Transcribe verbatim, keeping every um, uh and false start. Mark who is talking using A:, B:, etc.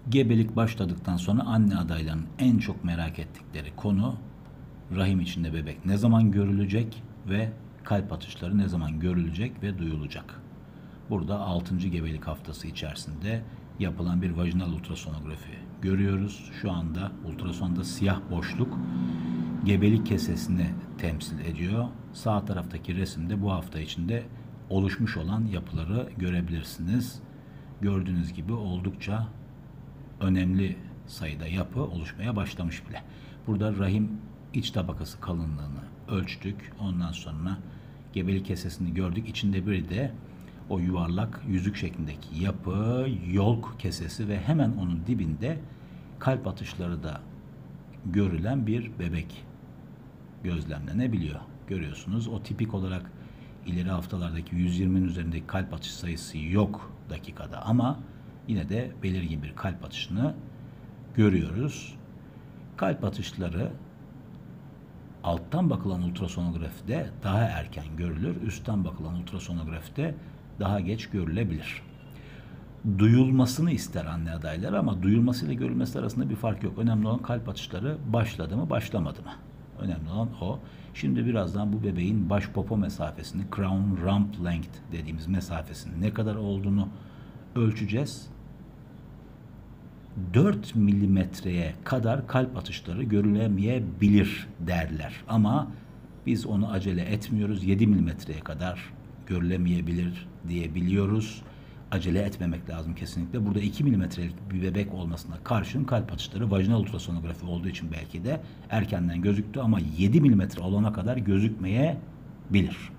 A: Gebelik başladıktan sonra anne adaylarının en çok merak ettikleri konu rahim içinde bebek ne zaman görülecek ve kalp atışları ne zaman görülecek ve duyulacak. Burada altıncı gebelik haftası içerisinde yapılan bir vajinal ultrasonografi görüyoruz. Şu anda ultrasonda siyah boşluk gebelik kesesini temsil ediyor. Sağ taraftaki resimde bu hafta içinde oluşmuş olan yapıları görebilirsiniz. Gördüğünüz gibi oldukça önemli sayıda yapı oluşmaya başlamış bile. Burada rahim iç tabakası kalınlığını ölçtük. Ondan sonra gebelik kesesini gördük. İçinde bir de o yuvarlak yüzük şeklindeki yapı, yolk kesesi ve hemen onun dibinde kalp atışları da görülen bir bebek gözlemlenebiliyor. Görüyorsunuz. O tipik olarak ileri haftalardaki yüz yirminin üzerindeki kalp atış sayısı yok dakikada ama yine de belirgin bir kalp atışını görüyoruz. Kalp atışları alttan bakılan ultrasonografide daha erken görülür. Üstten bakılan ultrasonografide daha geç görülebilir. Duyulmasını ister anne adayları ama duyulması ile görülmesi arasında bir fark yok. Önemli olan kalp atışları başladı mı, başlamadı mı? Önemli olan o. Şimdi birazdan bu bebeğin baş popo mesafesini, crown rump length dediğimiz mesafesinin ne kadar olduğunu ölçeceğiz. dört milimetreye kadar kalp atışları görülemeyebilir derler. Ama biz onu acele etmiyoruz. yedi milimetreye kadar görülemeyebilir diyebiliyoruz. Acele etmemek lazım kesinlikle. Burada iki milimetrelik bir bebek olmasına karşın kalp atışları vajinal ultrasonografi olduğu için belki de erkenden gözüktü ama yedi milimetre olana kadar gözükmeyebilir.